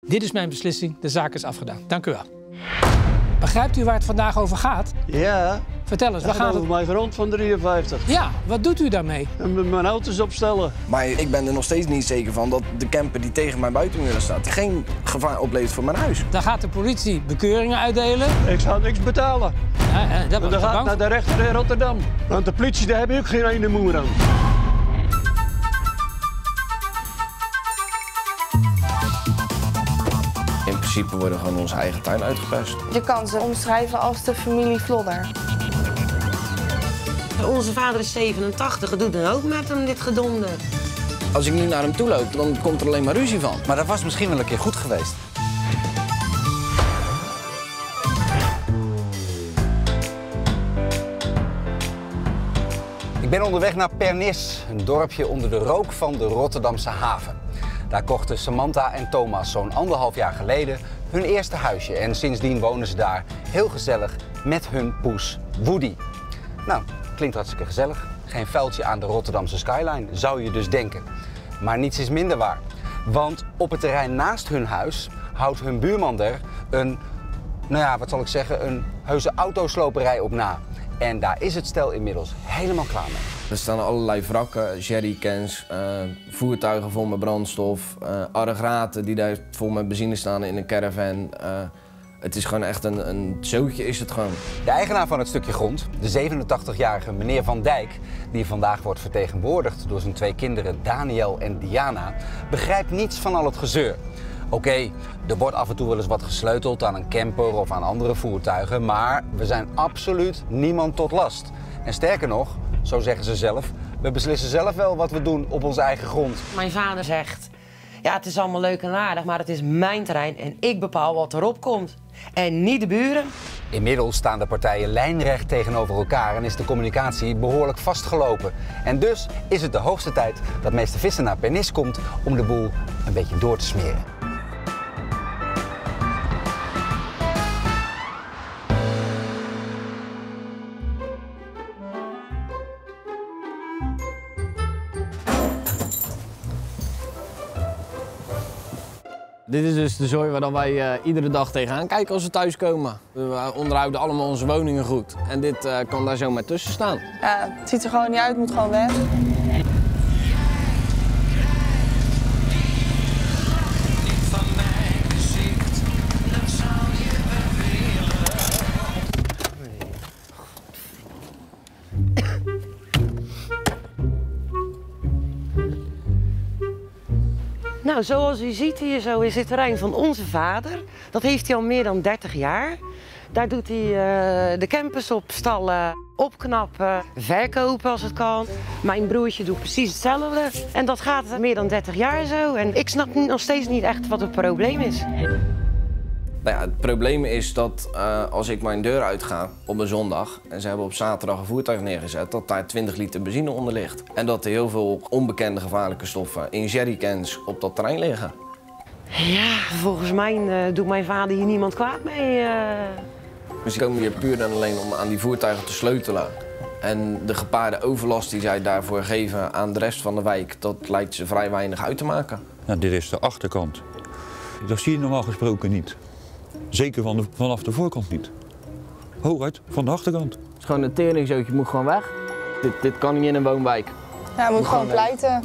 Dit is mijn beslissing, de zaak is afgedaan. Dank u wel. Begrijpt u waar het vandaag over gaat? Ja. Vertel eens, waar gaat het? Over mijn grond van 53. Ja, wat doet u daarmee? En mijn auto's opstellen. Maar ik ben er nog steeds niet zeker van dat de camper die tegen mijn buitenmuren staat geen gevaar oplevert voor mijn huis. Dan gaat de politie bekeuringen uitdelen. Ik zou niks betalen. Ja, dat En dan gaat naar de rechter in Rotterdam. Want de politie, daar heb ik geen ene moer aan. In principe worden we gewoon onze eigen tuin uitgepest. Je kan ze omschrijven als de familie Vlodder. Onze vader is 87, het doet dan ook met hem dit gedonder. Als ik nu naar hem toe loop, dan komt er alleen maar ruzie van. Maar dat was misschien wel een keer goed geweest. Ik ben onderweg naar Pernis, een dorpje onder de rook van de Rotterdamse haven. Daar kochten Samantha en Thomas zo'n 1,5 jaar geleden hun eerste huisje. En sindsdien wonen ze daar heel gezellig met hun poes Woody. Nou, klinkt hartstikke gezellig. Geen vuiltje aan de Rotterdamse skyline, zou je dus denken. Maar niets is minder waar. Want op het terrein naast hun huis houdt hun buurman er een, nou ja, wat zal ik zeggen, een heuse autosloperij op na. En daar is het stel inmiddels helemaal klaar mee. Er staan allerlei wrakken, jerrycans, voertuigen vol met brandstof, aggregaten die daar vol met benzine staan in een caravan. Het is gewoon echt een zootje is het gewoon. De eigenaar van het stukje grond, de 87-jarige meneer Van Dijk, die vandaag wordt vertegenwoordigd door zijn 2 kinderen Daniel en Diana, begrijpt niets van al het gezeur. Oké, er wordt af en toe wel eens wat gesleuteld aan een camper of aan andere voertuigen, maar we zijn absoluut niemand tot last. En sterker nog, zo zeggen ze zelf, we beslissen zelf wel wat we doen op onze eigen grond. Mijn vader zegt, ja, het is allemaal leuk en aardig, maar het is mijn terrein en ik bepaal wat erop komt. En niet de buren. Inmiddels staan de partijen lijnrecht tegenover elkaar en is de communicatie behoorlijk vastgelopen. En dus is het de hoogste tijd dat meester Visser naar Pernis komt om de boel een beetje door te smeren. Dit is dus de zooi waar wij iedere dag tegenaan kijken als we thuiskomen. We onderhouden allemaal onze woningen goed. En dit kan daar zomaar tussen staan. Ja, het ziet er gewoon niet uit, het moet gewoon weg. Nou, zoals u ziet hier zo is het terrein van onze vader. Dat heeft hij al meer dan 30 jaar. Daar doet hij de campers op stallen, opknappen, verkopen als het kan. Mijn broertje doet precies hetzelfde. En dat gaat meer dan 30 jaar zo. En ik snap nog steeds niet echt wat het probleem is. Nou ja, het probleem is dat als ik mijn deur uitga op een zondag en ze hebben op zaterdag een voertuig neergezet, dat daar 20 liter benzine onder ligt. En dat er heel veel onbekende gevaarlijke stoffen in jerrycans op dat terrein liggen. Ja, volgens mij doet mijn vader hier niemand kwaad mee. Dus ze komen hier puur en alleen om aan die voertuigen te sleutelen. En de gepaarde overlast die zij daarvoor geven aan de rest van de wijk, dat lijkt ze vrij weinig uit te maken. Nou, dit is de achterkant. Dat zie je normaal gesproken niet. Zeker vanaf de voorkant niet. Hooguit van de achterkant. Het is gewoon een teringzootje, moet gewoon weg. Dit kan niet in een woonwijk. Ja, moet gewoon pleiten.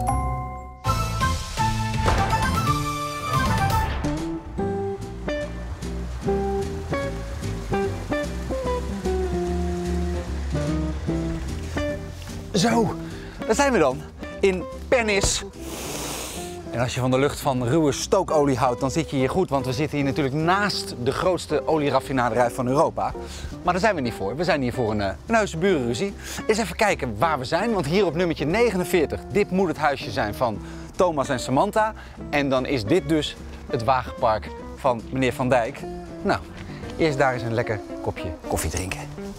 Zo, daar zijn we dan, in Pernis. En als je van de lucht van ruwe stookolie houdt, dan zit je hier goed. Want we zitten hier natuurlijk naast de grootste olieraffinaderij van Europa. Maar daar zijn we niet voor. We zijn hier voor een heuse burenruzie. Eens even kijken waar we zijn. Want hier op nummertje 49, dit moet het huisje zijn van Thomas en Samantha. En dan is dit dus het wagenpark van meneer Van Dijk. Nou, eerst daar eens een lekker kopje koffie drinken.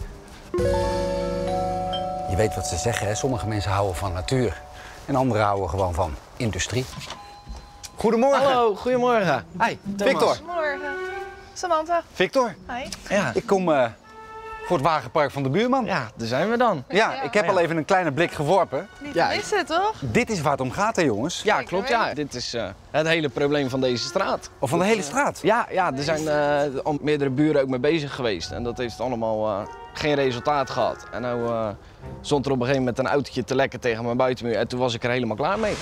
Je weet wat ze zeggen, hè? Sommige mensen houden van natuur. En anderen houden gewoon van industrie. Goedemorgen. Hallo, goedemorgen. Hi, Victor. Goedemorgen. Samantha. Victor. Hi. Ja. Ik kom voor het wagenpark van de buurman. Ja, daar zijn we dan. Ja, ik heb al even een kleine blik geworpen. Ja, is het toch? Dit is waar het om gaat, hè jongens? Ja, klopt. Ja. Dit is het hele probleem van deze straat. Of van de hele straat? Ja, er zijn al meerdere buren ook mee bezig geweest. En dat heeft allemaal geen resultaat gehad. En nou stond er op een gegeven moment een autootje te lekken tegen mijn buitenmuur. En toen was ik er helemaal klaar mee.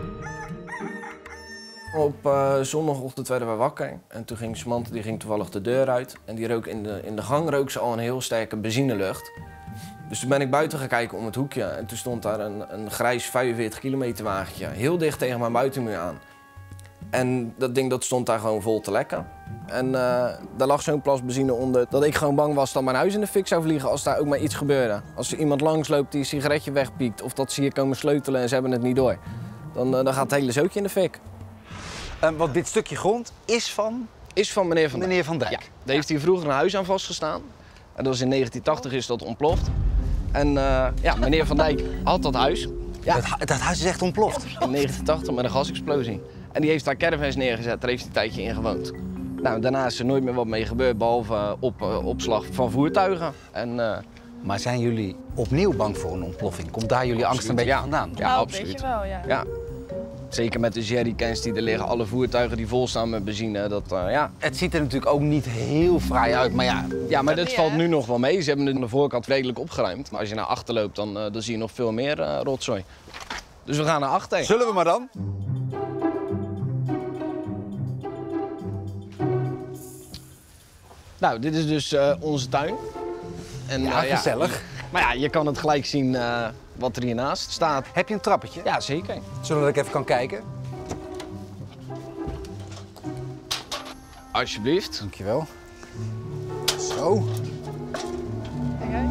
Op zondagochtend werden we wakker. En toen ging Samantha toevallig de deur uit. En die rook in de gang rook ze al een heel sterke benzinelucht. Dus toen ben ik buiten gaan kijken om het hoekje. En toen stond daar een grijs 45 kilometer wagentje. Heel dicht tegen mijn buitenmuur aan. En dat ding dat stond daar gewoon vol te lekken. En daar lag zo'n plas benzine onder dat ik gewoon bang was dat mijn huis in de fik zou vliegen als daar ook maar iets gebeurde. Als er iemand langsloopt die een sigaretje wegpiekt of dat ze hier komen sleutelen en ze hebben het niet door. Dan gaat het hele zootje in de fik. Want dit stukje grond is van? Is van meneer Van Dijk. Meneer Van Dijk. Ja, daar heeft hij vroeger een huis aan vastgestaan. En dat was in 1980 is dat ontploft. En meneer Van Dijk had dat huis. Ja. Dat huis is echt ontploft. In 1980 met een gasexplosie. En die heeft daar caravans neergezet, daar heeft hij een tijdje in gewoond. Nou, daarna is er nooit meer wat mee gebeurd, behalve opslag van voertuigen. Maar zijn jullie opnieuw bang voor een ontploffing? Komt daar jullie angst een beetje vandaan? Ja, Nou, absoluut. Weet je wel, ja. Ja. Zeker met de jerrycans die er liggen, alle voertuigen die vol staan met benzine. Het ziet er natuurlijk ook niet heel fraai uit, maar ja. Ja, maar dat valt nu nog wel mee. Ze hebben het aan de voorkant redelijk opgeruimd. Maar als je naar achter loopt, dan zie je nog veel meer rotzooi. Dus we gaan naar achter. Zullen we maar dan? Nou, dit is dus onze tuin. En, Ja, gezellig. Maar ja, je kan het gelijk zien wat er hiernaast staat. Heb je een trappetje? Ja, zeker. Zullen we dat ik even kan kijken? Alsjeblieft. Dankjewel. Zo. Kijk uit.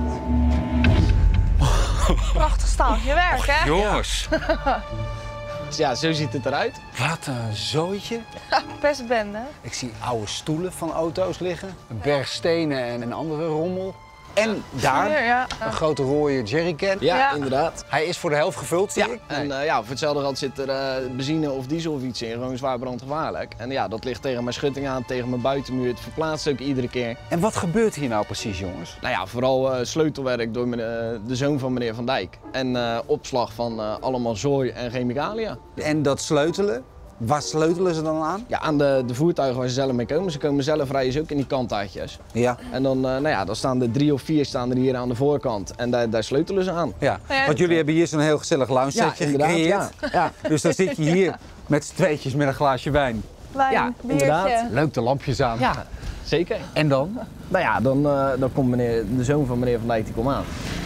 Prachtig staaltje werk, hè? Jongens. Ja, zo ziet het eruit. Wat een zooitje. Best bende. Ik zie oude stoelen van auto's liggen. Een berg stenen en een andere rommel. En daar Ja. een grote rode jerrycan. Ja, inderdaad. Hij is voor de helft gevuld, zie Ja, ik. en voor hetzelfde geld zit er benzine of diesel of iets in, gewoon zwaar brandgevaarlijk. En ja, dat ligt tegen mijn schutting aan, tegen mijn buitenmuur. Het verplaatst ook iedere keer. En wat gebeurt hier nou precies, jongens? Nou ja, vooral sleutelwerk door de zoon van meneer Van Dijk. En opslag van allemaal zooi en chemicaliën. En dat sleutelen, waar sleutelen ze dan aan? Ja, aan de voertuigen waar ze zelf mee komen. Ze komen zelf rijden ook in die kantaartjes. Ja. En dan, dan staan er 3 of 4 staan er hier aan de voorkant. En daar sleutelen ze aan. Ja, want jullie hebben hier zo'n heel gezellig lounge setje gecreëerd. Ja. Dus dan zit je hier met z'n tweetjes met een glaasje wijn. Wijn, Ja, biertje. inderdaad. Leuk de lampjes aan. Ja, zeker. En dan? Nou ja, dan komt de zoon van meneer Van Dijk die komt aan.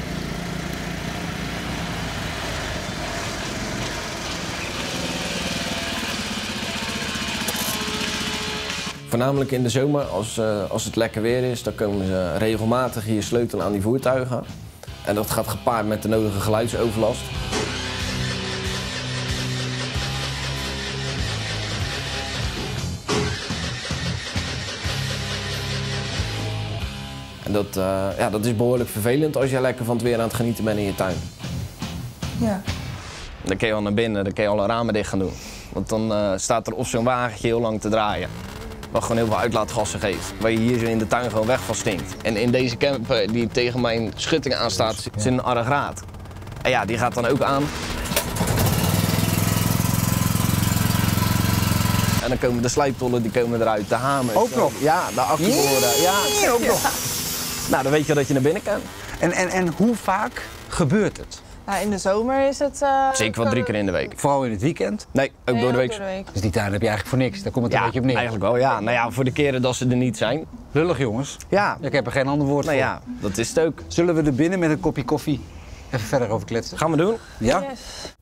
Voornamelijk in de zomer, als het lekker weer is, dan komen ze regelmatig hier sleutelen aan die voertuigen. En dat gaat gepaard met de nodige geluidsoverlast. En dat is behoorlijk vervelend als je lekker van het weer aan het genieten bent in je tuin. Ja. Dan kun je al naar binnen, dan kun je al een ramen dicht gaan doen. Want dan staat er op zo'n wagentje heel lang te draaien. Wat gewoon heel veel uitlaatgassen geeft. Waar je hier zo in de tuin gewoon weg van stinkt. En in deze camper die tegen mijn schutting aanstaat, zit een aggregaat. En ja, die gaat dan ook aan. En dan komen de slijptollen die komen eruit, de hamers. Ook nog? Ja, de accuboren. Ja, ook nog. Nou, dan weet je dat je naar binnen kan. En hoe vaak gebeurt het? Nou, in de zomer is het... Zeker wel 3 keer in de week. Vooral in het weekend? Nee, ook Nee, door de ook week. door de week. Dus die tuin heb je eigenlijk voor niks. Daar komt het een beetje op neer. Eigenlijk wel, ja. Nou ja, voor de keren dat ze er niet zijn. Lullig, jongens. Ja. Ik heb er geen ander woord Nou voor. ja, dat is het ook. Zullen we er binnen met een kopje koffie even verder over kletsen? Gaan we doen. Ja? Yes.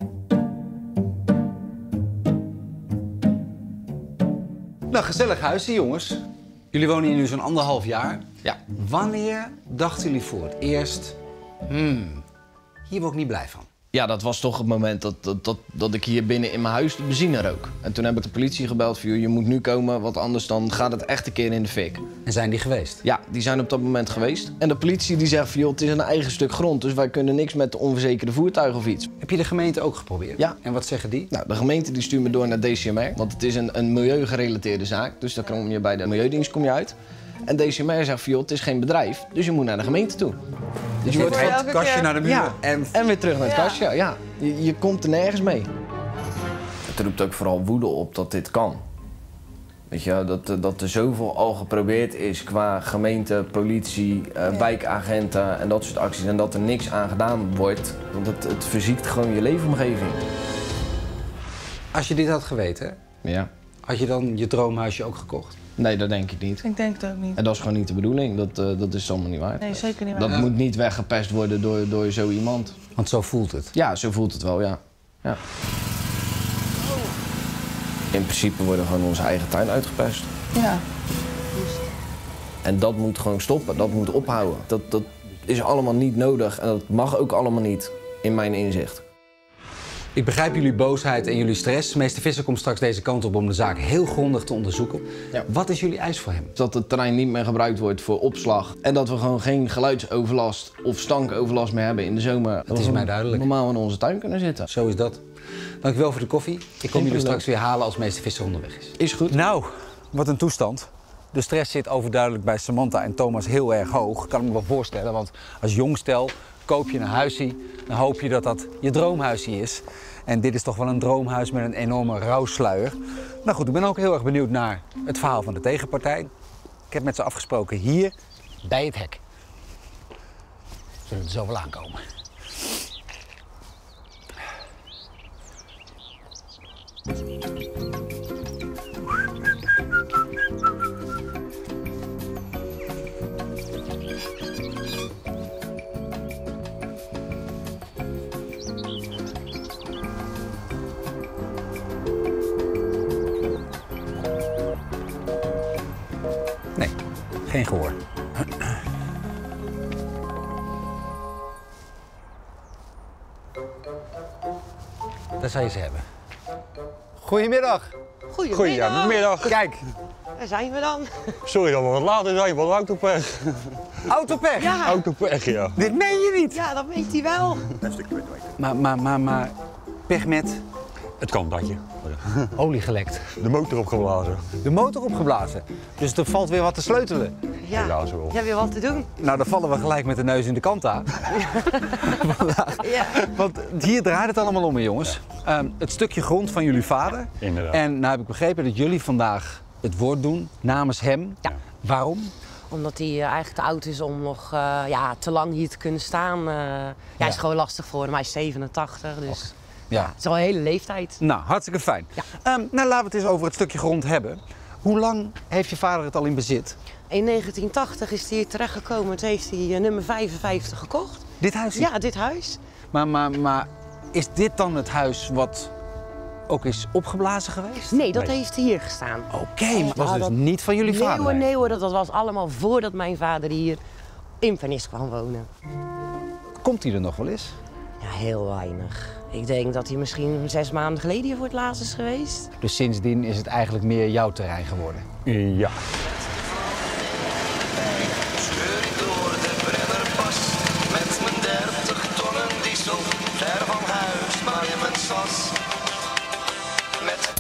Nou, gezellig huisje, jongens. Jullie wonen hier nu zo'n 1,5 jaar. Ja. Wanneer dachten jullie voor het eerst... hier word ik niet blij van? Ja, dat was toch het moment dat ik hier binnen in mijn huis de benzine rook. En toen heb ik de politie gebeld van, je moet nu komen, want anders dan gaat het echt een keer in de fik. En zijn die geweest? Ja, die zijn op dat moment geweest. En de politie die zegt van, joh, het is een eigen stuk grond, dus wij kunnen niks met onverzekerde voertuigen of iets. Heb je de gemeente ook geprobeerd? Ja. En wat zeggen die? Nou, de gemeente die stuurt me door naar DCMR, want het is een milieugerelateerde zaak. Dus dan kom je bij de Milieudienst uit. En DCMR zegt van, joh, het is geen bedrijf, dus je moet naar de gemeente toe. Dus je wordt Van gewoon... het kastje naar de muur. Ja, en weer terug naar het kastje. Ja. Je komt er nergens mee. Het roept ook vooral woede op dat dit kan. Weet je, dat er zoveel al geprobeerd is qua gemeente, politie, wijkagenten en dat soort acties. En dat er niks aan gedaan wordt, want het verziekt gewoon je leefomgeving. Als je dit had geweten, Ja. had je dan je droomhuisje ook gekocht? Nee, dat denk ik niet. Ik denk het ook niet. En dat is gewoon niet de bedoeling, dat is allemaal niet waard. Nee, zeker niet waar. Dat moet niet weggepest worden door zo iemand. Want zo voelt het. Ja, zo voelt het wel, ja. In principe worden we gewoon onze eigen tuin uitgepest. Ja. En dat moet gewoon stoppen, dat moet ophouden. Dat is allemaal niet nodig en dat mag ook allemaal niet, in mijn inzicht. Ik begrijp jullie boosheid en jullie stress. Meester Visser komt straks deze kant op om de zaak heel grondig te onderzoeken. Ja. Wat is jullie eis voor hem? Dat het terrein niet meer gebruikt wordt voor opslag. En dat we gewoon geen geluidsoverlast of stankoverlast meer hebben in de zomer. Dat is mij duidelijk. Normaal in onze tuin kunnen zitten. Zo is dat. Dankjewel voor de koffie. Ik kom jullie probleem. straks weer halen als meester Visser onderweg is. Is goed. Nou, wat een toestand. De stress zit overduidelijk bij Samantha en Thomas heel erg hoog. Kan ik me wel voorstellen, want als jong stel koop je een huisje, dan hoop je dat dat je droomhuisje is. En dit is toch wel een droomhuis met een enorme rouwsluier. Nou goed, ik ben ook heel erg benieuwd naar het verhaal van de tegenpartij. Ik heb met ze afgesproken hier bij het hek. Zullen we er zo wel aankomen. Nee, geen gehoor. Daar zou je ze hebben. Goedemiddag. Goedemiddag. Kijk, Daar zijn we dan. Sorry dat we wat later zijn, want autopech. autopech. Ja, Autopech, ja. Dit meen je niet. ja, dat weet hij wel. Maar pech met Het kan dat je. olie gelekt. De motor opgeblazen. De motor opgeblazen. Dus er valt weer wat te sleutelen. Ja, Helaas wel. je hebt weer wat te doen. Nou, dan vallen we gelijk met de neus in de kant aan. Ja. Want hier draait het allemaal om, hè, jongens. Het stukje grond van jullie vader. Inderdaad. En nou heb ik begrepen dat jullie vandaag het woord doen namens hem. Ja. Waarom? Omdat hij eigenlijk te oud is om nog te lang hier te kunnen staan. Hij is gewoon lastig voor hem. Hij is 87, dus Ja. het is al een hele leeftijd. Nou, hartstikke fijn. Ja. Nou, laten we het eens over het stukje grond hebben. Hoe lang heeft je vader het al in bezit? In 1980 is hij hier terechtgekomen. Toen heeft hij nummer 55 gekocht. Dit huis? Ja, dit huis. Maar is dit dan het huis wat ook is opgeblazen geweest? Nee, dat heeft hier gestaan. Oké, maar het was Ja, dus dat- niet van jullie vader? Nee hoor, dat was allemaal voordat mijn vader hier in Pernis kwam wonen. Komt hij er nog wel eens? Ja, heel weinig. Ik denk dat hij misschien 6 maanden geleden hier voor het laatst is geweest. Dus sindsdien is het eigenlijk meer jouw terrein geworden? Ja. Scheur ik door de Brennerpas met mijn 30 tonnen diesel. Ver van huis, maar in mijn sas. Met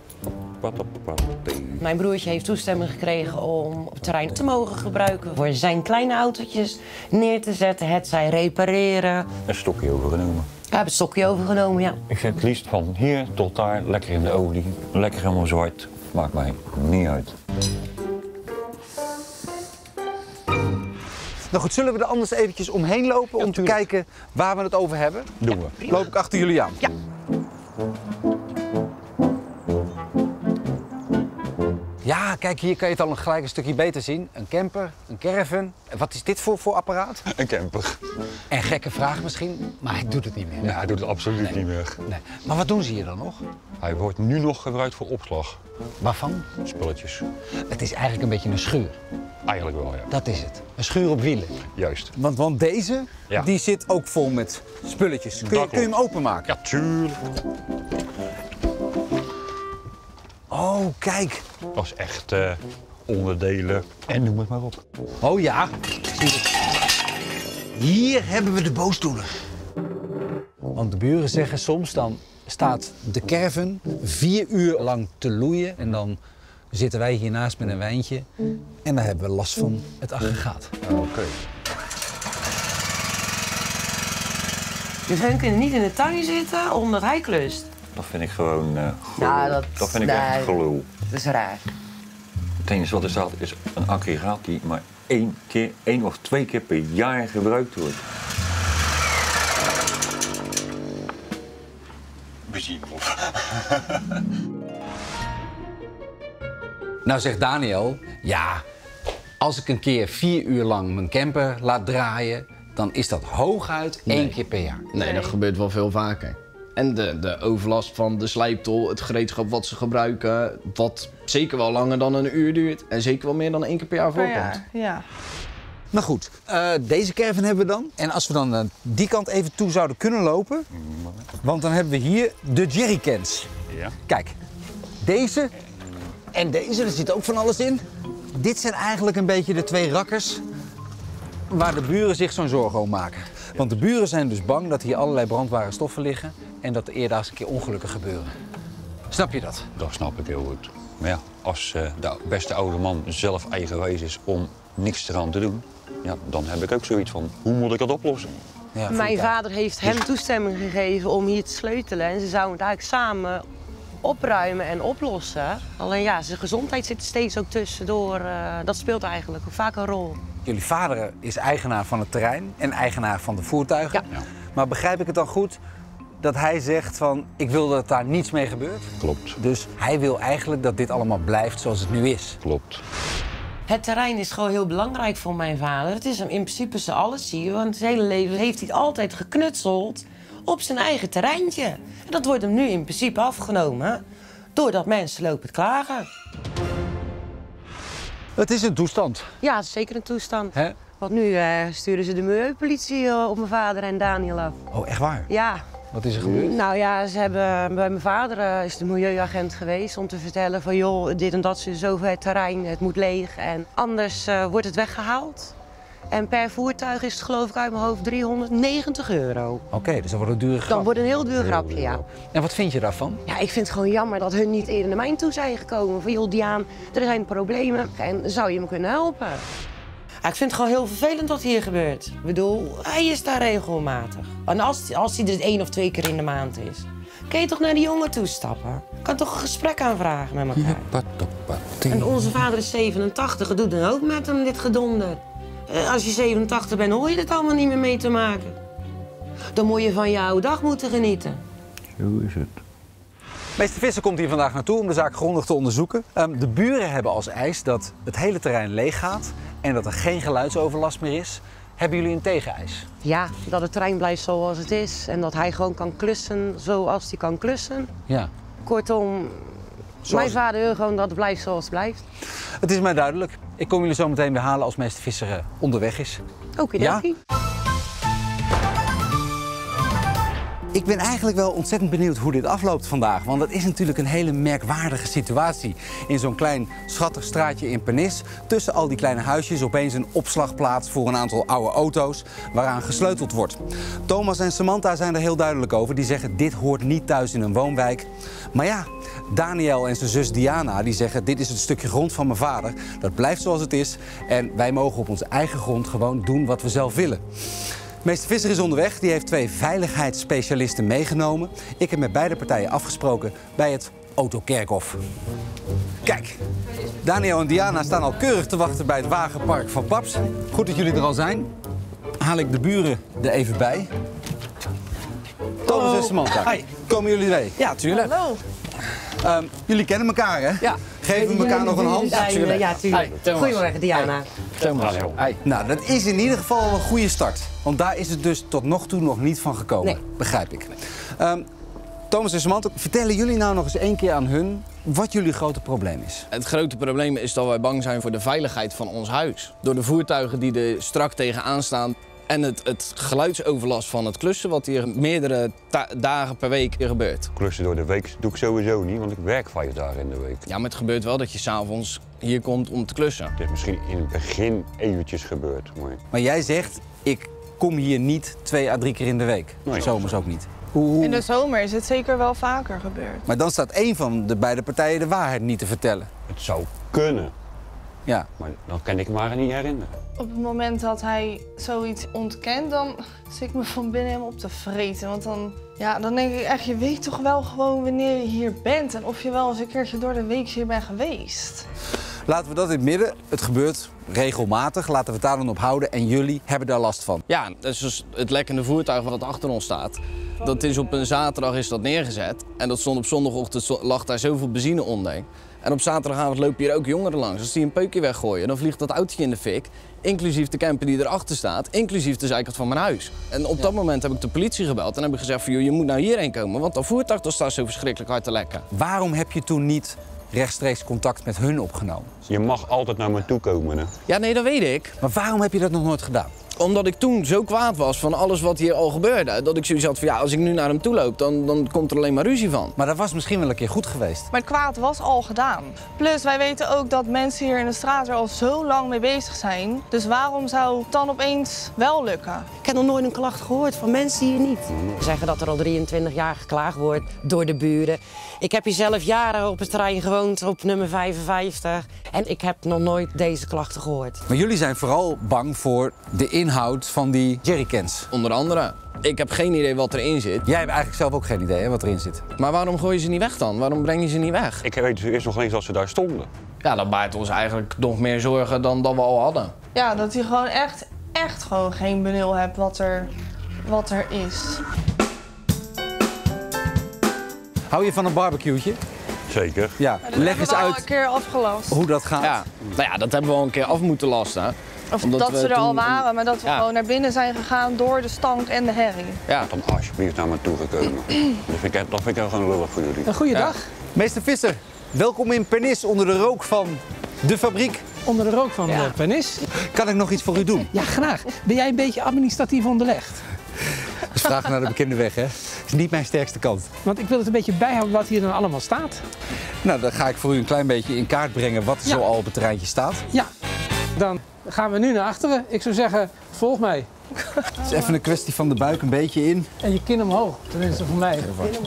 Mijn broertje heeft toestemming gekregen om op het terrein te mogen gebruiken voor zijn kleine autootjes neer te zetten, het zij repareren. Een stokje overgenomen. Ik heb het stokje overgenomen, ja. Ik zet het liefst van hier tot daar, lekker in de olie, lekker helemaal zwart. Maakt mij niet uit. Nou goed, zullen we er anders eventjes omheen lopen om te kijken waar we het over hebben? Doen we. Loop ik achter jullie aan? Ja. Ja, kijk, hier kan je het al gelijk een stukje beter zien. Een camper, een caravan. Wat is dit voor apparaat? Een camper. En gekke vraag misschien, maar hij doet het niet meer. Ja, hij doet het absoluut niet meer. Nee. Maar wat doen ze hier dan nog? Hij wordt nu nog gebruikt voor opslag. Waarvan? Spulletjes. Het is eigenlijk een beetje een schuur. Eigenlijk wel, ja. Dat is het. Een schuur op wielen. Juist. Want deze, Ja. die zit ook vol met spulletjes. Kun je klopt. hem openmaken? Ja, tuurlijk. Oh, kijk. Dat is echt onderdelen en noem het maar op. Oh ja. Zie je het? Hier hebben we de boosdoener. Want de buren zeggen soms dan staat de caravan 4 uur lang te loeien en dan zitten wij hiernaast met een wijntje en dan hebben we last van het aggregaat. Oké. Dus hun kunnen niet in de tuin zitten omdat hij klust. Dat vind ik gewoon gelul. Ja, dat vind ik echt gelul. Dat is raar. Het enige wat er staat is een aggregaat die maar 1 of 2 keer per jaar gebruikt wordt. Nou zegt Daniel, ja, als ik een keer 4 uur lang mijn camper laat draaien, dan is dat hooguit 1 keer per jaar. Nee, dat gebeurt wel veel vaker. En de overlast van de slijptol, het gereedschap wat ze gebruiken, wat zeker wel langer dan een uur duurt. En zeker wel meer dan 1 keer per jaar voorkomt. Ja. Maar goed, deze caravan hebben we dan. En als we dan die kant even toe zouden kunnen lopen, want dan hebben we hier de jerrycans. Ja. Kijk, deze en deze, er zit ook van alles in. Dit zijn eigenlijk een beetje de 2 rakkers waar de buren zich zo'n zorgen om maken. Want de buren zijn dus bang dat hier allerlei brandbare stoffen liggen en dat er eerdaags een keer ongelukken gebeuren. Snap je dat? Dat snap ik heel goed. Maar ja, als de beste oude man zelf eigenwijs is om niks eraan te doen, ja, dan heb ik ook zoiets van, hoe moet ik dat oplossen? Ja, Mijn vader heeft hem toestemming gegeven om hier te sleutelen. En ze zouden het eigenlijk samen opruimen en oplossen. Alleen ja, zijn gezondheid zit er steeds ook tussendoor. Dat speelt eigenlijk vaak een rol. Jullie vader is eigenaar van het terrein en eigenaar van de voertuigen. Ja. Maar begrijp ik het dan goed dat hij zegt van, ik wil dat daar niets mee gebeurt? Klopt. Dus hij wil eigenlijk dat dit allemaal blijft zoals het nu is. Klopt. Het terrein is gewoon heel belangrijk voor mijn vader. Het is hem in principe zijn alles hier, want zijn hele leven heeft hij altijd geknutseld op zijn eigen terreintje. En dat wordt hem nu in principe afgenomen, doordat mensen lopen te klagen. Het is een toestand. Ja, het is zeker een toestand. Hè? Want nu sturen ze de milieupolitie op mijn vader en Daniel af. Oh, echt waar? Ja. Wat is er gebeurd? Nou ja, ze hebben bij mijn vader is de milieuagent geweest om te vertellen van joh, dit en dat is over het terrein, het moet leeg en anders wordt het weggehaald. En per voertuig is het geloof ik uit mijn hoofd €390. Oké, dus dat wordt een dure grap. Dan wordt een heel duur grapje, ja. En wat vind je daarvan? Ja, ik vind het gewoon jammer dat hun niet eerder naar mij toe zijn gekomen. Van joh, Diaan, er zijn problemen en zou je me kunnen helpen? Ja, ik vind het gewoon heel vervelend wat hier gebeurt. Ik bedoel, hij is daar regelmatig. En als hij er 1 of 2 keer in de maand is, kan je toch naar die jongen toestappen? Kan toch een gesprek aanvragen met elkaar? En onze vader is 87, het doet dan ook met hem dit gedonder. Als je 87 bent, hoor je dit allemaal niet meer mee te maken. Dan moet je van je oude dag moeten genieten. Zo is het. Meester Visser komt hier vandaag naartoe om de zaak grondig te onderzoeken. De buren hebben als eis dat het hele terrein leeg gaat en dat er geen geluidsoverlast meer is. Hebben jullie een tegeneis? Ja, dat het terrein blijft zoals het is en dat hij gewoon kan klussen zoals hij kan klussen. Ja. Kortom, mijn vader wil gewoon dat het blijft zoals het blijft. Het is mij duidelijk. Ik kom jullie zo meteen weer halen als meester Visser onderweg is. Okidoki. Ja? Ik ben eigenlijk wel ontzettend benieuwd hoe dit afloopt vandaag. Want het is natuurlijk een hele merkwaardige situatie. In zo'n klein schattig straatje in Pernis. Tussen al die kleine huisjes opeens een opslagplaats voor een aantal oude auto's waaraan gesleuteld wordt. Thomas en Samantha zijn er heel duidelijk over. Die zeggen dit hoort niet thuis in een woonwijk. Maar ja, Daniel en zijn zus Diana die zeggen dit is het stukje grond van mijn vader. Dat blijft zoals het is. En wij mogen op onze eigen grond gewoon doen wat we zelf willen. Meester Visser is onderweg. Die heeft 2 veiligheidsspecialisten meegenomen. Ik heb met beide partijen afgesproken bij het Autokerkhof. Kijk, Daniel en Diana staan al keurig te wachten bij het wagenpark van Paps. Goed dat jullie er al zijn. Haal ik de buren er even bij. Thomas en Samantha, Hi. komen jullie mee? Ja, tuurlijk. Hallo. Jullie kennen elkaar, hè? Ja. Geven we elkaar nog een hand? Ja, tuurlijk. Goedemorgen, Diana. Thomas. Nou, dat is in ieder geval een goede start. Want daar is het dus tot nog toe nog niet van gekomen. Nee. Begrijp ik. Thomas en Samantha, vertellen jullie nou nog eens 1 keer aan hun wat jullie grote probleem is? Het grote probleem is dat wij bang zijn voor de veiligheid van ons huis. Door de voertuigen die er strak tegenaan staan. En het geluidsoverlast van het klussen, wat hier meerdere dagen per week gebeurt. Klussen door de week doe ik sowieso niet, want ik werk 5 dagen in de week. Ja, maar het gebeurt wel dat je s'avonds hier komt om te klussen. Het is misschien in het begin eventjes gebeurd, maar Maar jij zegt, ik kom hier niet 2 à 3 keer in de week. Nee. Zomers ook niet. In de zomer is het zeker wel vaker gebeurd. Maar dan staat één van de beide partijen de waarheid niet te vertellen. Het zou kunnen, Ja. maar dan kan ik me niet herinneren. Op het moment dat hij zoiets ontkent, dan zit ik me van binnen hem op te vreten. Want dan denk ik echt, je weet toch wel gewoon wanneer je hier bent. En of je wel eens een keertje door de week hier bent geweest. Laten we dat in het midden. Het gebeurt regelmatig. Laten we het daar dan op houden. En jullie hebben daar last van. Ja, dat is dus het lekkende voertuig wat achter ons staat. Dat is op een zaterdag is dat neergezet. En dat stond op zondagochtend, lag daar zoveel benzine onder. En op zaterdagavond lopen hier ook jongeren langs. Als die een peukje weggooien, dan vliegt dat autootje in de fik. Inclusief de camper die erachter staat, inclusief de zijkant van mijn huis. En op dat moment heb ik de politie gebeld en heb ik gezegd van, joh, je moet nou hierheen komen, want dat voertuig dat staat zo verschrikkelijk hard te lekken. Waarom heb je toen niet rechtstreeks contact met hun opgenomen? Je mag altijd naar me toe komen. Hè? Ja, nee, dat weet ik. Maar waarom heb je dat nog nooit gedaan? Omdat ik toen zo kwaad was van alles wat hier al gebeurde. Dat ik zoiets had van, ja, als ik nu naar hem toe loop, dan komt er alleen maar ruzie van. Maar dat was misschien wel een keer goed geweest. Maar het kwaad was al gedaan. Plus, wij weten ook dat mensen hier in de straat er al zo lang mee bezig zijn. Dus waarom zou het dan opeens wel lukken? Ik heb nog nooit een klacht gehoord van mensen hier niet. Ze zeggen dat er al 23 jaar geklaagd wordt door de buren. Ik heb hier zelf jaren op het terrein gewoond, op nummer 55. En ik heb nog nooit deze klachten gehoord. Maar jullie zijn vooral bang voor de inhoud van die jerrycans. Onder andere. Ik heb geen idee wat erin zit. Jij hebt eigenlijk zelf ook geen idee hè, wat erin zit. Maar waarom gooi je ze niet weg dan? Waarom breng je ze niet weg? Ik weet dus eerst nog niet dat ze daar stonden. Ja, dat baart ons eigenlijk nog meer zorgen dan dat we al hadden. Ja, dat hij gewoon echt gewoon geen benul hebt wat er is. Hou je van een barbecue'tje? Zeker. Ja, leg eens al uit een keer afgelast. hoe dat gaat. Ja, nou ja, dat hebben we al een keer af moeten lasten. Of Omdat dat we ze er al toen- waren, maar dat we Ja. gewoon naar binnen zijn gegaan door de stank en de herrie. Ja. Dan alsjeblieft naar me toe gekomen. Dat vind ik wel gewoon lullig voor jullie. Een goede dag. Meester Visser, welkom in Pernis onder de rook van de fabriek. Onder de rook van Pernis. Kan ik nog iets voor u doen? Ja, graag. Ben jij een beetje administratief onderlegd? Dus vragen naar de bekende weg, hè? Is niet mijn sterkste kant. Want ik wil het een beetje bijhouden wat hier dan allemaal staat. Nou, dan ga ik voor u een klein beetje in kaart brengen wat er Ja. zo al op het terreintje staat. Ja, dan gaan we nu naar achteren. Ik zou zeggen, volg mij. Het is even een kwestie van de buik een beetje in. En je kin omhoog, tenminste voor mij.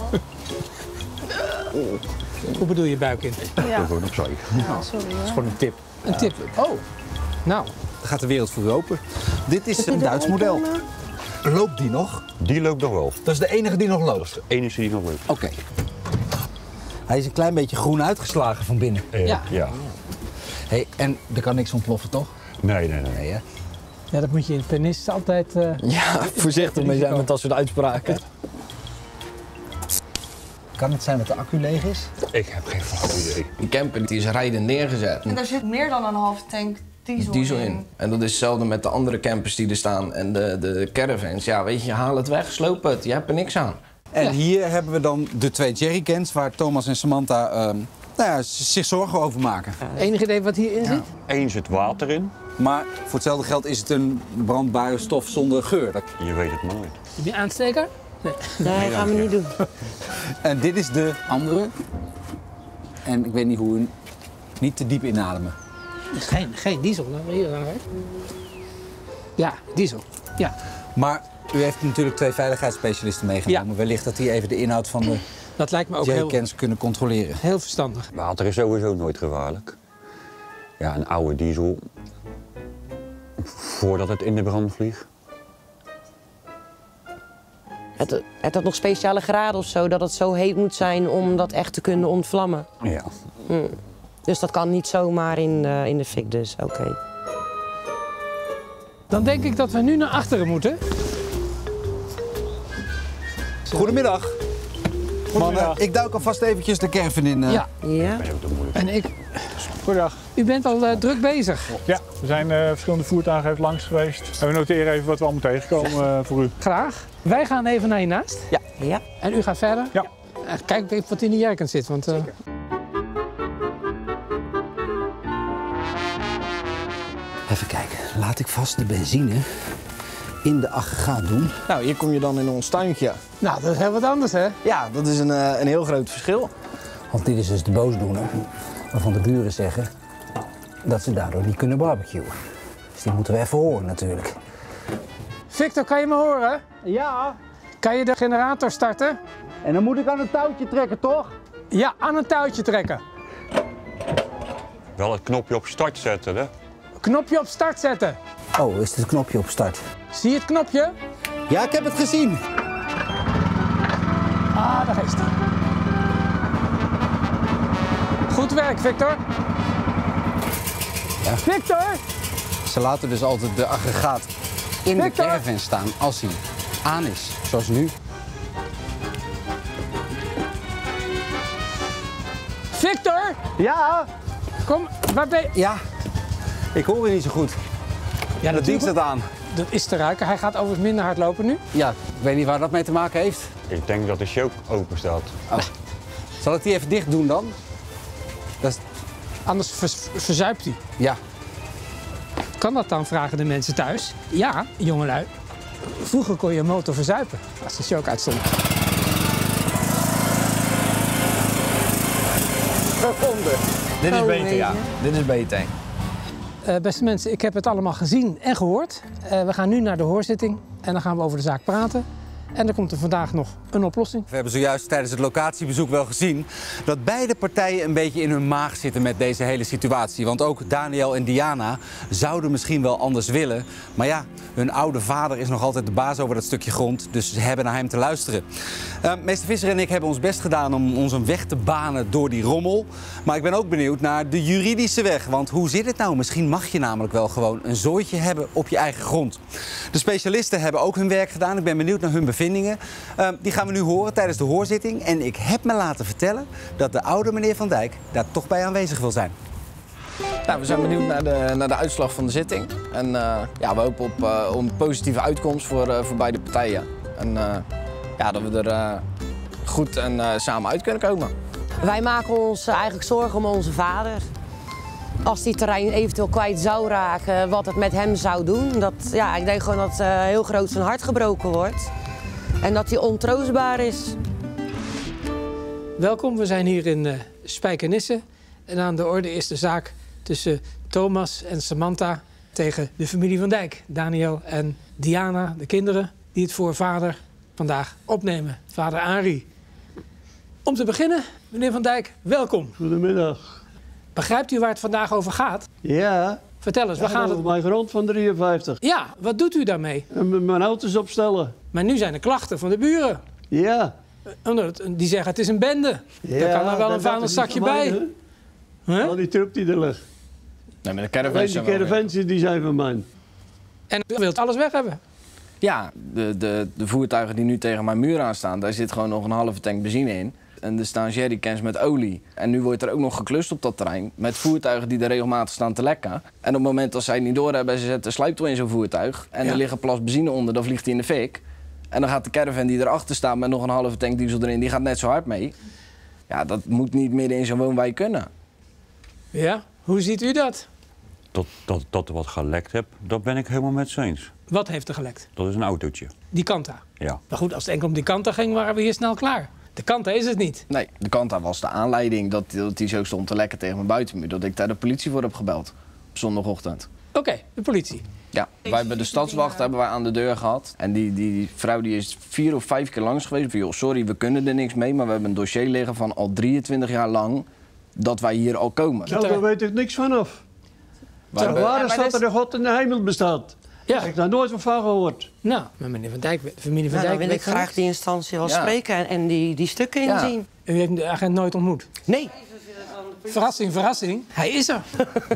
Hoe bedoel je buik in? Ja, Gewoon opzij. sorry hoor. Gewoon een tip. Een tip. Oh, nou. Dan gaat de wereld voor u open. Dit is een Duits model. Loopt die nog? Die loopt nog wel. Dat is de enige die nog loopt. Enige die nog loopt. Oké. Hij is een klein beetje groen uitgeslagen van binnen. Ja. Ja. Hey, en er kan niks ontploffen, toch? Nee. Nee, hè? Ja, dat moet je in Pernis altijd... Ja, voorzichtig mee zijn met dat soort uitspraken. Kan het zijn dat de accu leeg is? Ik heb geen flauw idee. Die camper die is rijdend neergezet. En daar zit meer dan een half tank diesel in. En dat is hetzelfde met de andere campers die er staan en de caravans. Ja, weet je, haal het weg, sloop het. Je hebt er niks aan. En hier hebben we dan de 2 jerrycans waar Thomas en Samantha zich zorgen over maken. Enig idee wat hierin zit? Eén zit water in. Maar voor hetzelfde geld is het een brandbare stof zonder geur. Je weet het maar nooit. Heb je een aansteker? Nee. Nee, dat gaan we niet doen. En dit is de andere. En ik weet niet hoe, niet te diep inademen. Geen diesel. Hier dan, hè? Ja, diesel. Ja. Maar u heeft natuurlijk 2 veiligheidsspecialisten meegenomen. Ja. Wellicht dat die even de inhoud van de Dat lijkt me ook heel, jerrycans kunnen controleren. heel verstandig. Water is sowieso nooit gevaarlijk. Ja, een oude diesel. Voordat het in de brand vliegt. Het had nog speciale graden of zo, dat het zo heet moet zijn om dat echt te kunnen ontvlammen. Ja. Dus dat kan niet zomaar in de fik, dus oké. Dan denk ik dat we nu naar achteren moeten. Goedemiddag. Mannen, ik duik alvast eventjes de caravan in. Ja. Ja? Dat is ook te moeilijk. En ik... Goedendag. U bent al druk bezig. Ja, we zijn verschillende voertuigen even langs geweest. En we noteren even wat we allemaal tegenkomen voor u. Graag. Wij gaan even naar hiernaast. Ja. En u gaat verder? Ja. Kijk ook even wat in de jerrycan zit. Want, Even kijken. Laat ik vast de benzine in de aggregaat doen. Nou, hier kom je dan in ons tuintje. nou, dat is heel wat anders, hè? Ja, dat is een heel groot verschil. Want dit is dus de boosdoener. Waarvan de buren zeggen dat ze daardoor niet kunnen barbecuen. Dus die moeten we even horen natuurlijk. Victor, kan je me horen? Ja. Kan je de generator starten? En dan moet ik aan het touwtje trekken, toch? Ja, aan een touwtje trekken. Wel het knopje op start zetten, hè? Knopje op start zetten. Oh, is dit het knopje op start? Zie je het knopje? Ja, ik heb het gezien. Ah, daar is het. Goed werk, Victor. Ja. Victor! Ze laten dus altijd de aggregaat in de caravan staan als hij aan is, zoals nu. Victor! Ja? Kom, waar ben je? Ja, ik hoor je niet zo goed. Ja, Dat ding staat aan. Dat is te ruiken. Hij gaat overigens minder hard lopen nu. Ja, ik weet niet waar dat mee te maken heeft. Ik denk dat de show open staat. Oh. Zal ik die even dicht doen dan? Dat is... Anders verzuipt hij. Ja. Kan dat dan, vragen de mensen thuis? Ja, jongelui. Vroeger kon je een motor verzuipen als de choke uitstond. Gevonden. Dit is beter, ja. Dit is beter. Beste mensen, ik heb het allemaal gezien en gehoord. We gaan nu naar de hoorzitting en dan gaan we over de zaak praten. En dan komt er vandaag nog een oplossing. We hebben zojuist tijdens het locatiebezoek wel gezien dat beide partijen een beetje in hun maag zitten met deze hele situatie. Want ook Daniel en Diana zouden misschien wel anders willen. Maar ja, hun oude vader is nog altijd de baas over dat stukje grond. Dus ze hebben naar hem te luisteren. Meester Visser en ik hebben ons best gedaan om ons een weg te banen door die rommel. Maar ik ben ook benieuwd naar de juridische weg. Want hoe zit het nou? Misschien mag je namelijk wel gewoon een zooitje hebben op je eigen grond. De specialisten hebben ook hun werk gedaan. Ik ben benieuwd naar hun bevindingen. Die gaan we nu horen tijdens de hoorzitting. En ik heb me laten vertellen dat de oude meneer Van Dijk daar toch bij aanwezig wil zijn. Nou, we zijn benieuwd naar de uitslag van de zitting. En ja, we hopen op een positieve uitkomst voor beide partijen. En ja, dat we er goed en samen uit kunnen komen. Wij maken ons eigenlijk zorgen om onze vader. Als die terrein eventueel kwijt zou raken, wat het met hem zou doen. Ja, ik denk gewoon dat heel groot zijn hart gebroken wordt. En dat hij ontroostbaar is. Welkom, we zijn hier in Spijkenisse. En aan de orde is de zaak tussen Thomas en Samantha tegen de familie Van Dijk. Daniel en Diana, de kinderen, die het voor vader vandaag opnemen. Vader Arie. Om te beginnen, meneer Van Dijk, welkom. Goedemiddag. Begrijpt u waar het vandaag over gaat? Ja. Vertel eens, waar gaat het? Over mijn grond van 53. Ja, wat doet u daarmee? En mijn auto's opstellen. Maar nu zijn er klachten van de buren. Ja. Die zeggen het is een bende. Ja, daar kan er wel een vuilniszakje bij. Huh? Al die troep die er ligt. Nee, maar de caravans die caravans die zijn van mij. En u wilt alles weg hebben? Ja, de voertuigen die nu tegen mijn muur aan staan, daar zit gewoon nog een halve tank benzine in. En er staan jerrycans met olie. En nu wordt er ook nog geklust op dat terrein met voertuigen die er regelmatig staan te lekken. En op het moment dat zij het niet doorhebben, ze zetten sluiptol in zo'n voertuig. En er ligt een plas benzine onder, dan vliegt hij in de fik. En dan gaat de caravan die erachter staat met nog een halve tank diesel erin, die gaat net zo hard mee. Ja, dat moet niet midden in zo'n woonwijk kunnen. Ja, hoe ziet u dat? Dat er wat gelekt heb, dat ben ik helemaal met ze eens. Wat heeft er gelekt? Dat is een autootje. Die Kanta. Ja. Maar goed, als het enkel om die Kanta ging, waren we hier snel klaar. De Kanta is het niet. Nee, de Kanta was de aanleiding dat die zo stond te lekken tegen mijn buitenmuur. Dat ik daar de politie voor heb gebeld. Op zondagochtend. Oké, de politie. Ja, wij hebben de stadswacht hebben wij aan de deur gehad. En die vrouw die is 4 of 5 keer langs geweest. Van, joh, sorry, we kunnen er niks mee. Maar we hebben een dossier liggen van al 23 jaar lang dat wij hier al komen. Ja, daar weet ik niks vanaf. Waar is dat er een God in de hemel bestaat? Ja. Ik heb daar nooit van gehoord. Nou, maar meneer Van Dijk, familie Van Dijk... Dan wil ik graag die instantie wel spreken en die stukken inzien. U heeft de agent nooit ontmoet? Nee. Verrassing, verrassing. Hij is er.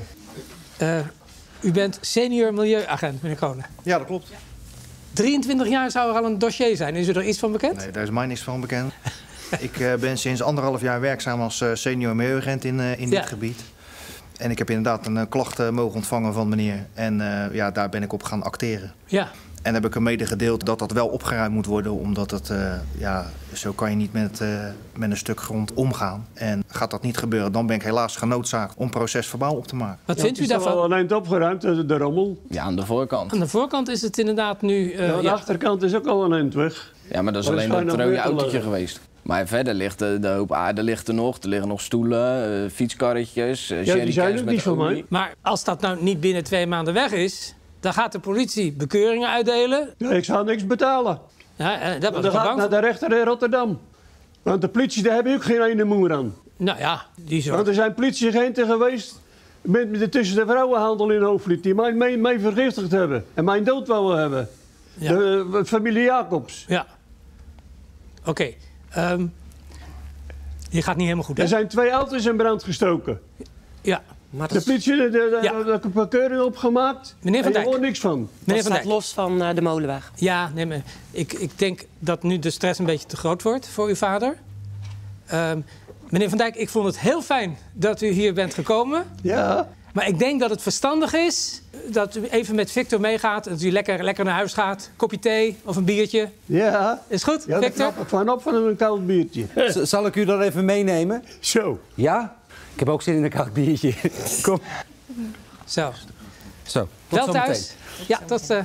U bent senior milieuagent, meneer Kronen. Ja, dat klopt. 23 jaar zou er al een dossier zijn. Is u er iets van bekend? Nee, daar is mij niks van bekend. Ik ben sinds 1,5 jaar werkzaam als senior milieuagent in dit gebied. En ik heb inderdaad een klacht mogen ontvangen van meneer. En ja, daar ben ik op gaan acteren. Ja. En heb ik hem medegedeeld dat dat wel opgeruimd moet worden. Omdat het, ja, zo kan je niet met een stuk grond omgaan. En gaat dat niet gebeuren, dan ben ik helaas genoodzaakt om procesverbaal op te maken. Wat vindt u daarvan? Het is al een eind opgeruimd, de rommel. Ja, aan de voorkant. Aan de voorkant is het inderdaad nu... ja, de achterkant is ook al een eind weg. Ja, maar dat is alleen dat rode autootje geweest. Maar verder ligt de hoop aarde ligt er nog. Er liggen nog stoelen, fietskarretjes, ja, die zijn ook niet van mij. Maar als dat nou niet binnen 2 maanden weg is, dan gaat de politie bekeuringen uitdelen. Ja, ik zou niks betalen. Ja, dat was Dan gaat naar de rechter in Rotterdam. Want de politie, daar heb je ook geen ene moer aan. Nou ja, die zorg. Want er zijn politieagenten geweest met tussen de vrouwenhandel in Hoofdvliet die mij vergiftigd hebben. En mijn dood wouden hebben. Ja. De familie Jacobs. Ja. Oké. Je gaat niet helemaal goed, hè? Er zijn 2 auto's in brand gestoken. Ja. Maar De politie heeft een bekeuring opgemaakt. Meneer Van en je Dijk. hoort niks van. Meneer dat Van staat Dijk. los van de molenweg. Ja, nee, maar ik denk dat nu de stress een beetje te groot wordt voor uw vader. Meneer Van Dijk, ik vond het heel fijn dat u hier bent gekomen. Ja. Maar ik denk dat het verstandig is dat u even met Victor meegaat. Dat u lekker naar huis gaat. Kopje thee of een biertje. Ja. Is goed, Ja, Victor? daar knap ik van op van een koud biertje. Zal ik u dan even meenemen? Zo. Ja? Ik heb ook zin in een koud biertje. Kom. Zo. Zo. Wel tot thuis? Ja,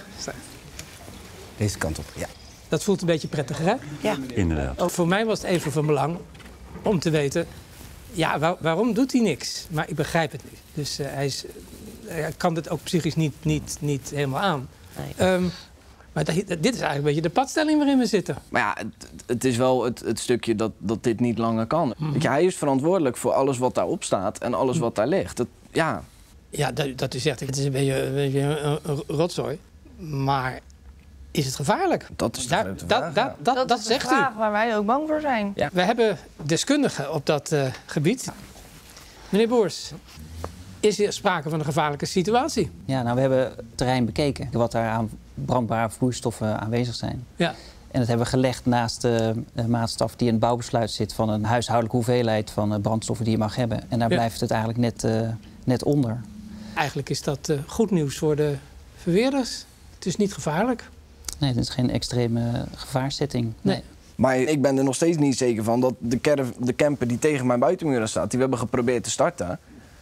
Deze kant op, ja. dat voelt een beetje prettiger, hè? Ja. Inderdaad. Ook voor mij was het even van belang om te weten... Ja, waarom doet hij niks? Maar ik begrijp het nu. Dus hij kan het ook psychisch niet helemaal aan. Nee. Maar dit is eigenlijk een beetje de padstelling waarin we zitten. Maar ja, het is wel het stukje dat dit niet langer kan. Weet je, hij is verantwoordelijk voor alles wat daarop staat en alles wat daar ligt. Ja, Dat u zegt, het is een beetje een rotzooi. Maar is het gevaarlijk? dat is de grote vraag. Dat is de zegt u. vraag waar wij ook bang voor zijn. Ja. We hebben deskundigen op dat gebied. Meneer Boers, is er sprake van een gevaarlijke situatie? Ja, nou, we hebben het terrein bekeken, wat daar aan brandbare vloeistoffen aanwezig zijn. Ja. En dat hebben we gelegd naast de maatstaf die in het bouwbesluit zit van een huishoudelijke hoeveelheid van brandstoffen die je mag hebben. En daar blijft het eigenlijk net onder. Eigenlijk is dat goed nieuws voor de verweerders. Het is niet gevaarlijk. Nee, het is geen extreme gevaarszitting. Nee. Maar ik ben er nog steeds niet zeker van dat de camper die tegen mijn buitenmuren staat, die we hebben geprobeerd te starten,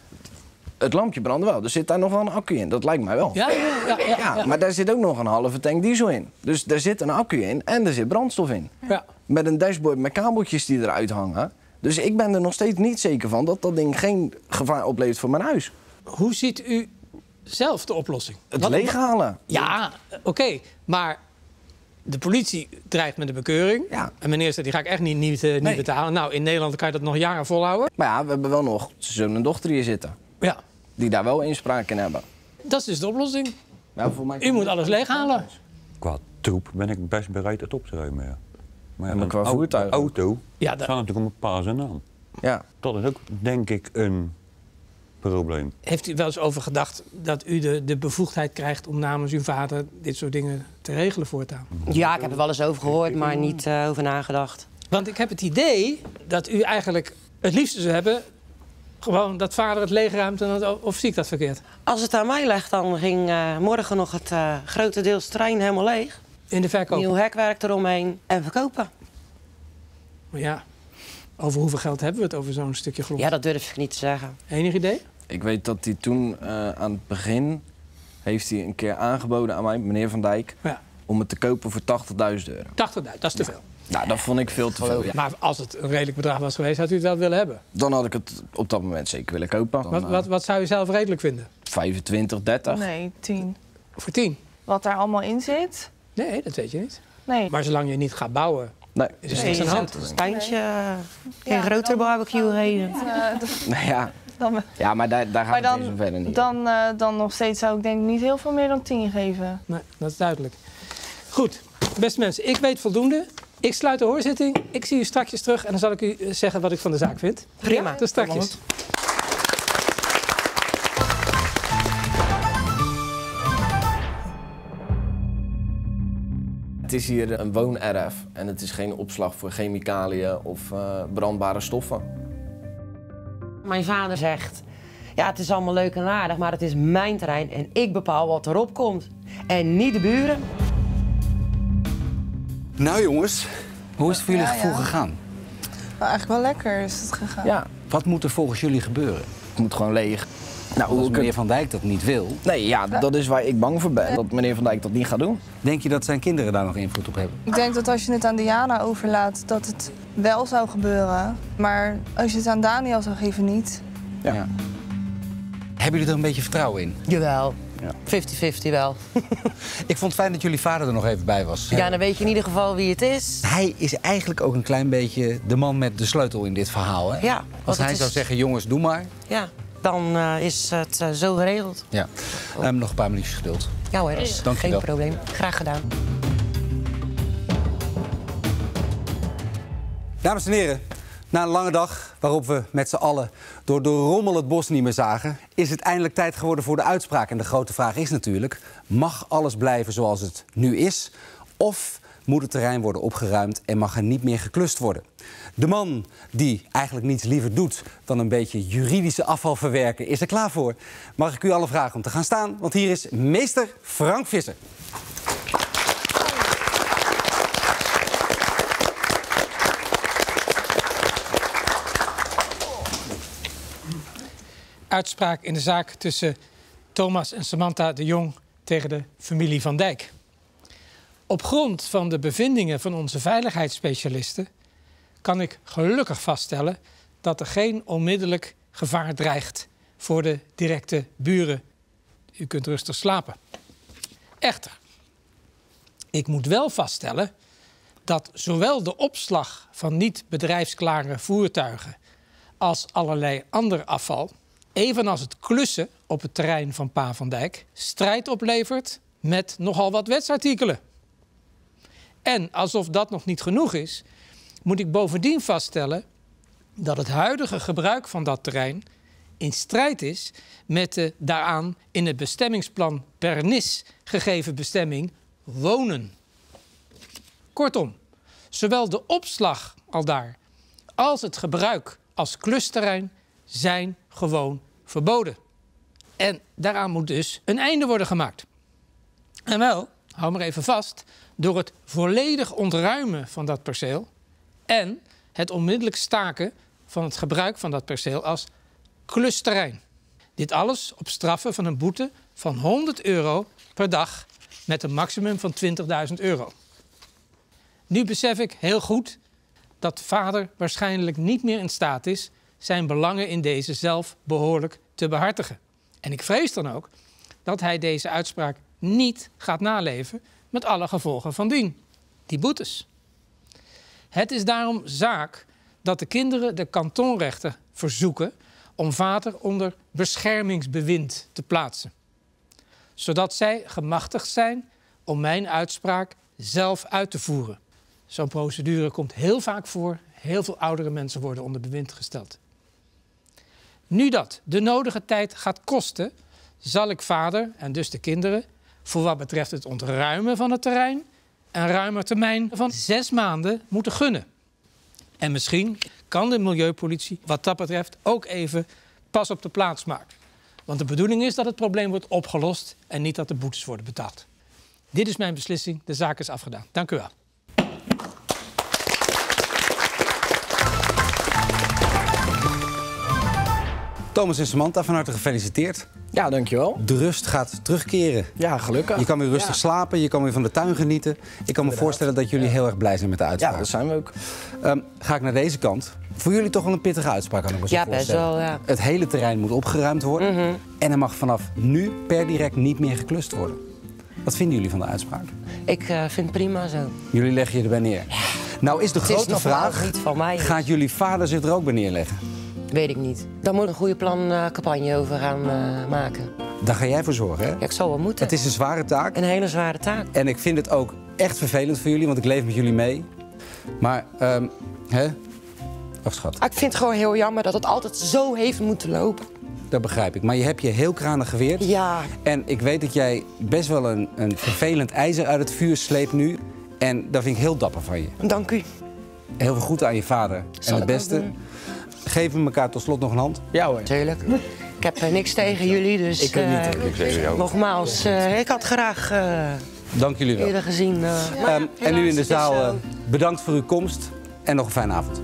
het lampje brandt wel. Er zit daar nog wel een accu in, dat lijkt mij wel. Ja, maar daar zit ook nog een halve tank diesel in. Dus daar zit een accu in en er zit brandstof in. Ja. Met een dashboard met kabeltjes die eruit hangen. Dus ik ben er nog steeds niet zeker van dat dat ding geen gevaar oplevert voor mijn huis. Hoe ziet u zelf de oplossing? Het leeghalen. Ja, oké. Maar de politie dreigt met de bekeuring. Ja. En meneer zegt, die ga ik echt niet betalen. Nou, in Nederland kan je dat nog jaren volhouden. Maar ja, we hebben wel nog zoon en dochter hier zitten. Ja. Die daar wel inspraak in hebben. Dat is dus de oplossing. Ja, voor mij U moet alles leeghalen. Qua troep ben ik best bereid het op te ruimen. Ja. Maar Maar qua voertuig? auto Ja, staat natuurlijk op een paar zijn naam. Ja. Dat is ook, denk ik, een probleem. Heeft u wel eens over gedacht dat u de bevoegdheid krijgt om namens uw vader dit soort dingen te regelen voortaan? Ja, ik heb er wel eens over gehoord, maar niet over nagedacht. Want ik heb het idee dat u eigenlijk het liefste zou hebben gewoon dat vader het leegruimt, of zie ik dat verkeerd? Als het aan mij ligt, dan ging morgen nog het grotendeels terrein helemaal leeg. In de verkoop? Nieuw hekwerk eromheen en verkopen. Maar ja, over hoeveel geld hebben we het over zo'n stukje grond? Ja, dat durf ik niet te zeggen. Enig idee? Ik weet dat hij toen aan het begin heeft hij een keer aangeboden aan mij, meneer Van Dijk, om het te kopen voor €80.000. 80.000, dat is te veel. Nou, dat vond ik veel te veel. Ja. Maar als het een redelijk bedrag was geweest, had u het wel willen hebben? Dan had ik het op dat moment zeker willen kopen. Dan, Wat zou u zelf redelijk vinden? 25, 30. Nee, 10. Voor 10? Wat daar allemaal in zit? Nee, dat weet je niet. Nee. Maar zolang je niet gaat bouwen, is er niks aan de hand. Een tuintje, geen grotere barbecue reden. Nou ja. Ja, maar daar gaat het even verder niet. Dan nog steeds zou ik denk ik niet heel veel meer dan 10 geven. Nee, dat is duidelijk. Goed, beste mensen, ik weet voldoende. Ik sluit de hoorzitting. Ik zie u straks terug en dan zal ik u zeggen wat ik van de zaak vind. Prima. Ja, tot straks. Het is hier een woonerf en het is geen opslag voor chemicaliën of brandbare stoffen. Mijn vader zegt, ja, het is allemaal leuk en aardig, maar het is mijn terrein en ik bepaal wat erop komt. En niet de buren. Nou jongens, hoe is het voor jullie gevoel gegaan? Nou, eigenlijk wel lekker is het gegaan. Ja. Wat moet er volgens jullie gebeuren? Het moet gewoon leeg. Nou, als meneer Van Dijk dat niet wil... Nee, ja, dat is waar ik bang voor ben, dat meneer Van Dijk dat niet gaat doen. Denk je dat zijn kinderen daar nog invloed op hebben? Ik denk dat als je het aan Diana overlaat, dat het wel zou gebeuren. Maar als je het aan Daniel zou geven, niet. Ja. Hebben jullie er een beetje vertrouwen in? Jawel. 50-50 wel. Ik vond het fijn dat jullie vader er nog even bij was. Ja, dan weet je in ieder geval wie het is. Hij is eigenlijk ook een klein beetje de man met de sleutel in dit verhaal. Hè? Ja. Als hij zou zeggen, jongens, doe maar. Ja, dan is het zo geregeld. Ja. Nog een paar minuutjes geduld. Ja hoor, Dank je geen wel. probleem. Graag gedaan. Dames en heren, na een lange dag waarop we met z'n allen door de rommel het bos niet meer zagen, is het eindelijk tijd geworden voor de uitspraak. En de grote vraag is natuurlijk, mag alles blijven zoals het nu is? Of moet het terrein worden opgeruimd en mag er niet meer geklust worden? De man die eigenlijk niets liever doet dan een beetje juridische afval verwerken, is er klaar voor. Mag ik u alle vragen om te gaan staan? Want hier is meester Frank Visser. Uitspraak in de zaak tussen Thomas en Samantha de Jong tegen de familie Van Dijk. Op grond van de bevindingen van onze veiligheidsspecialisten kan ik gelukkig vaststellen dat er geen onmiddellijk gevaar dreigt voor de directe buren. U kunt rustig slapen. Echter, ik moet wel vaststellen dat zowel de opslag van niet bedrijfsklare voertuigen als allerlei ander afval, evenals het klussen op het terrein van Pa Van Dijk, strijd oplevert met nogal wat wetsartikelen. En alsof dat nog niet genoeg is, moet ik bovendien vaststellen dat het huidige gebruik van dat terrein in strijd is met de daaraan in het bestemmingsplan Pernis gegeven bestemming wonen. Kortom, zowel de opslag aldaar als het gebruik als klusterrein zijn gewoon verboden. En daaraan moet dus een einde worden gemaakt. En wel, hou maar even vast, door het volledig ontruimen van dat perceel en het onmiddellijk staken van het gebruik van dat perceel als klusterrein. Dit alles op straffen van een boete van €100 per dag met een maximum van €20.000. Nu besef ik heel goed dat de vader waarschijnlijk niet meer in staat is zijn belangen in deze zelf behoorlijk te behartigen. En ik vrees dan ook dat hij deze uitspraak niet gaat naleven met alle gevolgen van dien. Die boetes. Het is daarom zaak dat de kinderen de kantonrechter verzoeken om vader onder beschermingsbewind te plaatsen. Zodat zij gemachtigd zijn om mijn uitspraak zelf uit te voeren. Zo'n procedure komt heel vaak voor. Heel veel oudere mensen worden onder bewind gesteld. Nu dat de nodige tijd gaat kosten, zal ik vader en dus de kinderen voor wat betreft het ontruimen van het terrein een ruime termijn van 6 maanden moeten gunnen. En misschien kan de milieupolitie wat dat betreft ook even pas op de plaats maken. Want de bedoeling is dat het probleem wordt opgelost en niet dat de boetes worden betaald. Dit is mijn beslissing. De zaak is afgedaan. Dank u wel. Thomas en Samantha, van harte gefeliciteerd. Ja, dankjewel. De rust gaat terugkeren. Ja, gelukkig. Je kan weer rustig slapen, je kan weer van de tuin genieten. Ik kan me voorstellen dat jullie heel erg blij zijn met de uitspraak. Ja, dat zijn we ook. Ga ik naar deze kant. Voor jullie toch wel een pittige uitspraak, kan ik me zo voorstellen. Ja, best wel, ja. Het hele terrein moet opgeruimd worden. En er mag vanaf nu per direct niet meer geklust worden. Wat vinden jullie van de uitspraak? Ik vind het prima zo. Jullie leggen je erbij neer. Ja. Nou is de grote vraag, niet van mij, gaat jullie vader zich er ook bij neerleggen? Weet ik niet. Daar moet een goede campagne over gaan maken. Daar ga jij voor zorgen, hè? Ja, ik zal wel moeten. Het is een zware taak. Een hele zware taak. En ik vind het ook echt vervelend voor jullie, want ik leef met jullie mee. Maar, hè? Ach, schat. Ik vind het gewoon heel jammer dat het altijd zo heeft moeten lopen. Dat begrijp ik. Maar je hebt je heel kranig geweerd. Ja. En ik weet dat jij best wel een vervelend ijzer uit het vuur sleept nu. En dat vind ik heel dapper van je. Dank u. Heel veel groeten aan je vader. En het beste. Geven we elkaar tot slot nog een hand? Ja hoor. Tuurlijk. Ik heb niks tegen jullie, dus ik heb niet niks tegen jou. Nogmaals, ik had graag dank jullie wel. eerder gezien. En nu in de zaal, bedankt voor uw komst en nog een fijne avond.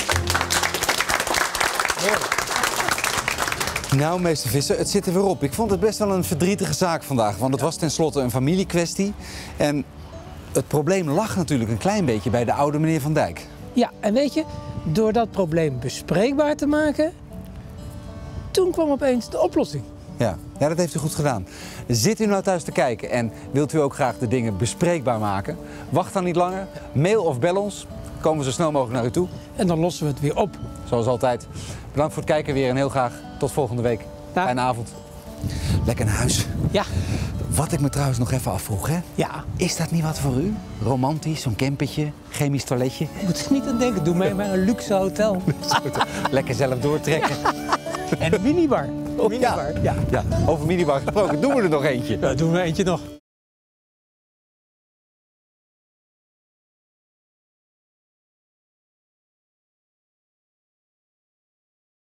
Nou, meester Visser, het zit er weer op. Ik vond het best wel een verdrietige zaak vandaag, want het was tenslotte een familiekwestie. En het probleem lag natuurlijk een klein beetje bij de oude meneer Van Dijk. Ja, en weet je, door dat probleem bespreekbaar te maken, toen kwam opeens de oplossing. Ja, dat heeft u goed gedaan. Zit u nou thuis te kijken en wilt u ook graag de dingen bespreekbaar maken? Wacht dan niet langer. Mail of bel ons. Komen we zo snel mogelijk naar u toe. En dan lossen we het weer op. Zoals altijd. Bedankt voor het kijken weer en heel graag tot volgende week. Fijne avond. Lekker naar huis. Ja. Wat ik me trouwens nog even afvroeg, hè? Ja. Is dat niet wat voor u? Romantisch, zo'n campertje, chemisch toiletje? Je moet er niet aan denken. Doe mij maar een luxe hotel. Lekker zelf doortrekken. Ja. En een minibar. Minibar. Ja. Over minibar gesproken, doen we er nog eentje. Ja, doen we eentje nog.